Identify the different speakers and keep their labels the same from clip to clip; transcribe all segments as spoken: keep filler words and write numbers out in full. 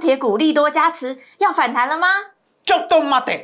Speaker 1: 铁股利多加持，要反弹了吗？
Speaker 2: 就都妈的！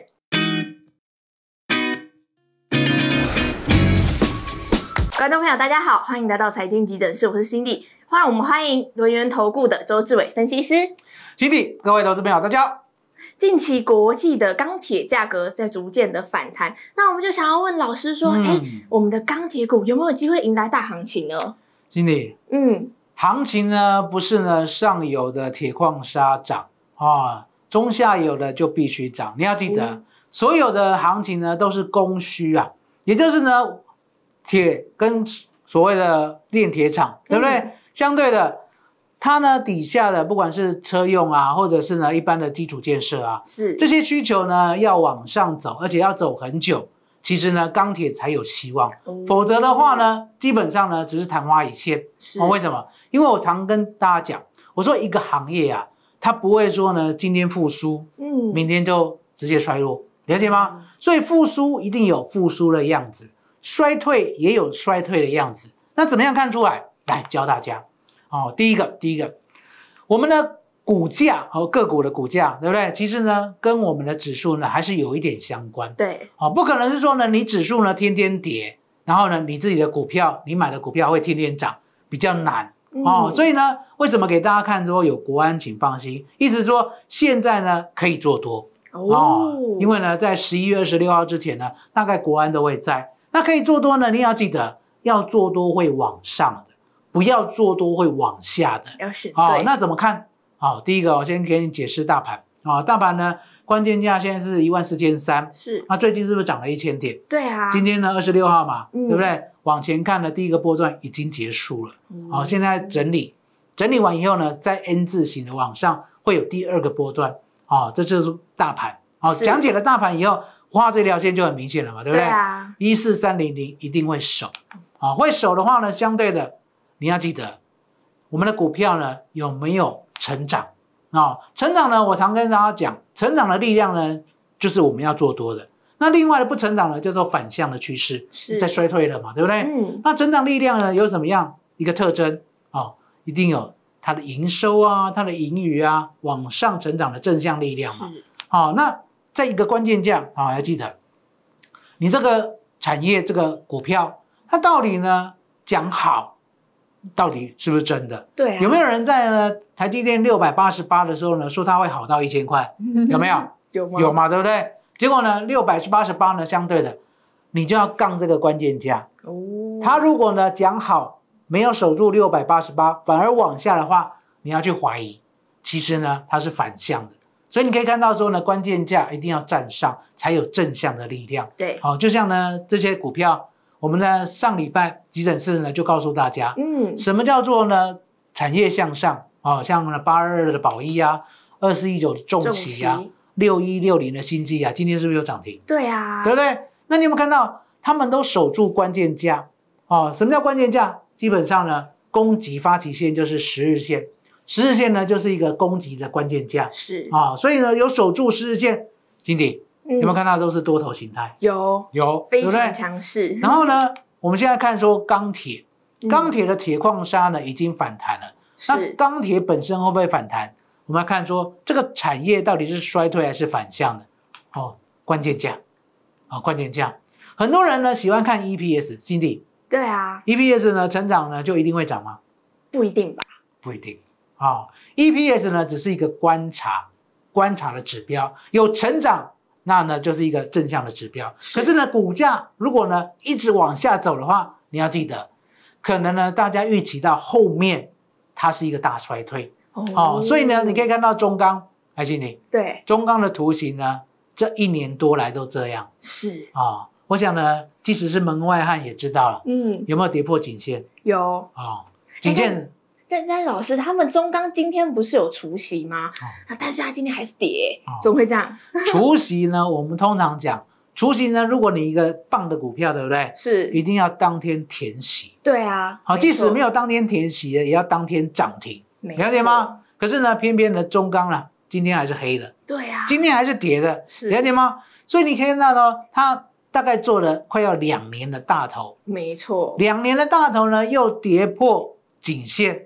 Speaker 1: 观众朋友，大家好，欢迎来到财经急诊室，我是 Cindy， 欢迎我们欢迎轮源投顾的周志伟分析师。
Speaker 2: Cindy，各位投资朋友，大家好。
Speaker 1: 近期国际的钢铁价格在逐渐的反弹，那我们就想要问老师说，哎、嗯，我们的钢铁股有没有机会迎来大行情呢
Speaker 2: ？Cindy， 嗯，行情呢不是呢上游的铁矿砂涨啊，中下游的就必须涨。你要记得，嗯、所有的行情呢都是供需啊，也就是呢。铁跟所谓的炼铁厂，对不对？嗯、相对的，它呢底下的不管是车用啊，或者是呢一般的基础建设啊，
Speaker 1: 是
Speaker 2: 这些需求呢要往上走，而且要走很久，其实呢钢铁才有希望。哦、否则的话呢，基本上呢只是昙花一现。是、哦、为什么？因为我常跟大家讲，我说一个行业啊，它不会说呢今天复苏，嗯，明天就直接衰落，了解吗？嗯、所以复苏一定有复苏的样子。衰退也有衰退的样子，那怎么样看出来？来教大家哦。第一个，第一个，我们的股价和个股的股价，对不对？其实呢，跟我们的指数呢还是有一点相关。
Speaker 1: 对，
Speaker 2: 哦，不可能是说呢，你指数呢天天跌，然后呢，你自己的股票，你买的股票会天天涨，比较难哦。嗯、所以呢，为什么给大家看说有国安，请放心，意思说现在呢可以做多哦，哦因为呢，在十一月二十六号之前呢，大概国安都会在。那可以做多呢，你要记得要做多会往上的，不要做多会往下的。
Speaker 1: 要选
Speaker 2: 对、哦，那怎么看？好、哦，第一个我先给你解释大盘啊、哦，大盘呢关键价现在是一万四千三，
Speaker 1: 是。
Speaker 2: 那最近是不是涨了一千点？
Speaker 1: 对啊。
Speaker 2: 今天呢二十六号嘛，嗯、对不对？往前看的第一个波段已经结束了，嗯、哦，现在整理，整理完以后呢，在 N 字形的往上会有第二个波段，哦，这就是大盘。好、哦，讲解了大盘以后。画这条线就很明显了嘛，对不对？
Speaker 1: 对啊，
Speaker 2: 一四三零零一定会守，啊，会守的话呢，相对的你要记得，我们的股票呢有没有成长啊？成长呢，我常跟大家讲，成长的力量呢就是我们要做多的。那另外的不成长呢，叫做反向的趋势，是在衰退了嘛，对不对？嗯。那成长力量呢有什么样一个特征啊？一定有它的营收啊，它的盈余啊，往上成长的正向力量嘛。好，那。在一个关键价啊，要记得，你这个产业这个股票，它到底呢讲好，到底是不是真的？
Speaker 1: 对、啊，
Speaker 2: 有没有人在呢台积电六百八十八的时候呢说它会好到一千块？有没有？
Speaker 1: 有吗？
Speaker 2: 有嘛，对不对？结果呢六百八十八呢相对的，你就要杠这个关键价。哦，它如果呢讲好没有守住六百八十八，反而往下的话，你要去怀疑，其实呢它是反向的。所以你可以看到说呢，关键价一定要站上，才有正向的力量。
Speaker 1: 对，
Speaker 2: 好、哦，就像呢这些股票，我们呢上礼拜急诊室呢就告诉大家，嗯，什么叫做呢产业向上？哦，像呢八二二的宝一啊，二四一九的重旗啊，六一六零的新基啊，今天是不是有涨停？
Speaker 1: 对啊，
Speaker 2: 对不对？那你有没有看到他们都守住关键价？哦，什么叫关键价？基本上呢，攻击发起线就是十日线。十日线呢，就是一个攻击的关键价，
Speaker 1: 是
Speaker 2: 啊、哦，所以呢，有守住十日线，经理、嗯、有没有看到都是多头形态？
Speaker 1: 有
Speaker 2: 有，
Speaker 1: 非常强势。
Speaker 2: 然后呢，我们现在看说钢铁，钢铁的铁矿砂呢已经反弹了，那钢铁本身会不会反弹？我们要看说这个产业到底是衰退还是反向的？哦，关键价，啊、哦，关键价，很多人呢喜欢看 E P S， 经理，
Speaker 1: 对啊
Speaker 2: ，E P S 呢成长呢就一定会涨吗？
Speaker 1: 不一定吧，
Speaker 2: 不一定。哦 E P S 呢只是一个观察观察的指标，有成长那呢就是一个正向的指标。是可是呢股价如果呢一直往下走的话，你要记得，可能呢大家预期到后面它是一个大衰退 哦, 哦，所以呢你可以看到中钢，还是你
Speaker 1: 对
Speaker 2: 中钢的图形呢，这一年多来都这样
Speaker 1: 是
Speaker 2: 啊、哦。我想呢，即使是门外汉也知道了，嗯，有没有跌破颈线？
Speaker 1: 有
Speaker 2: 啊、哦，颈线。
Speaker 1: 但但老师，他们中钢今天不是有除息吗？哦、但是他今天还是跌，哦、怎么会这样？
Speaker 2: 除息呢？我们通常讲除息呢，如果你一个棒的股票，对不对？
Speaker 1: 是，
Speaker 2: 一定要当天填息。
Speaker 1: 对啊，
Speaker 2: 好，即使没有当天填息的，也要当天涨停，了解吗？可是呢，偏偏的中钢呢，今天还是黑的。
Speaker 1: 对啊，
Speaker 2: 今天还是跌的，
Speaker 1: 是
Speaker 2: 了解吗？所以你可以看到呢，它大概做了快要两年的大头，
Speaker 1: 没错，
Speaker 2: 两年的大头呢，又跌破颈线。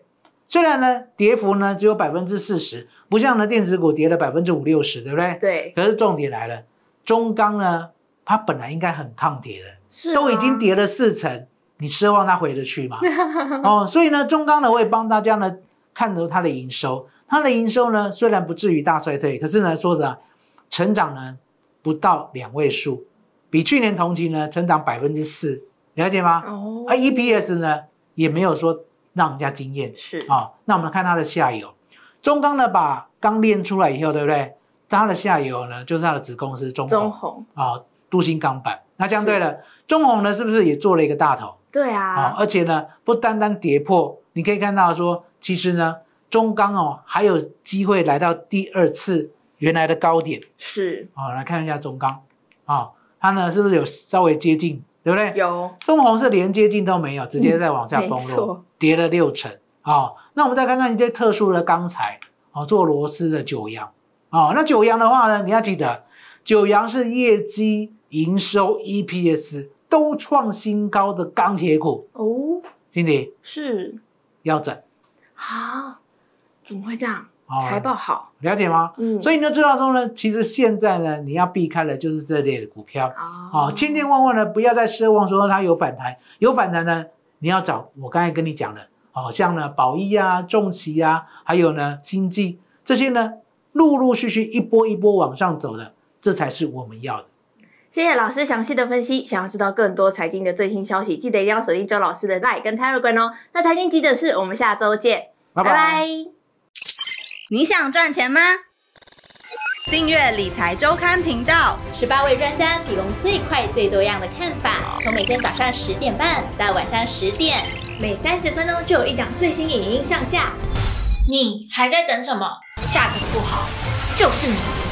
Speaker 2: 虽然呢跌幅呢只有百分之四十，不像呢电子股跌了百分之五六十，对不对？
Speaker 1: 对。
Speaker 2: 可是重点来了，中钢呢，它本来应该很抗跌的，
Speaker 1: 是、啊、
Speaker 2: 都已经跌了四成，你奢望它回得去吗？哦，所以呢，中钢呢，我也帮大家呢看到它的营收，它的营收呢虽然不至于大衰退，可是呢说的成长呢不到两位数，比去年同期呢成长百分之四，了解吗？哦，而 E P S 呢也没有说让人家惊艳，
Speaker 1: 是
Speaker 2: 啊、哦。那我们看它的下游，中钢呢把钢炼出来以后，对不对？它的下游呢就是它的子公司中
Speaker 1: 中鸿
Speaker 2: 啊、哦，镀锌钢板。那相对的，中鸿呢是不是也做了一个大头？
Speaker 1: 对啊，
Speaker 2: 哦、而且呢不单单跌破，你可以看到说，其实呢中钢哦还有机会来到第二次原来的高点。
Speaker 1: 是
Speaker 2: 哦，来看一下中钢啊、哦，它呢是不是有稍微接近？对不对？
Speaker 1: 有。
Speaker 2: 中鸿是连接近都没有，直接在往下崩落，嗯、跌了六成。哦，那我们再看看一些特殊的钢材，哦，做螺丝的九阳。哦，那九阳的话呢，你要记得，九阳是业绩、营收、E P S 都创新高的钢铁股
Speaker 1: 哦。
Speaker 2: 经理
Speaker 1: 是
Speaker 2: 腰斩
Speaker 1: 啊？怎么会这样？财报好，
Speaker 2: 了解吗？嗯，所以你就知道说呢，其实现在呢，你要避开的就是这类的股票哦，千千万万呢，不要再奢望说它有反弹，有反弹呢，你要找我刚才跟你讲的哦，像呢宝一啊、重旗啊，还有呢新纪这些呢，陆陆续续一波一波往上走的，这才是我们要的。
Speaker 1: 谢谢老师详细的分析。想要知道更多财经的最新消息，记得一定要锁定周老师的 LINE 跟 Telegram 哦。那财经急诊室，我们下周见，拜拜。拜拜。
Speaker 3: 你想赚钱吗？订阅理财周刊频道，
Speaker 4: 十八位专家提供最快最多样的看法，从每天早上十点半到晚上十点，
Speaker 1: 每三十分钟就有一档最新影音上架。
Speaker 4: 你还在等什么？下个富豪就是你。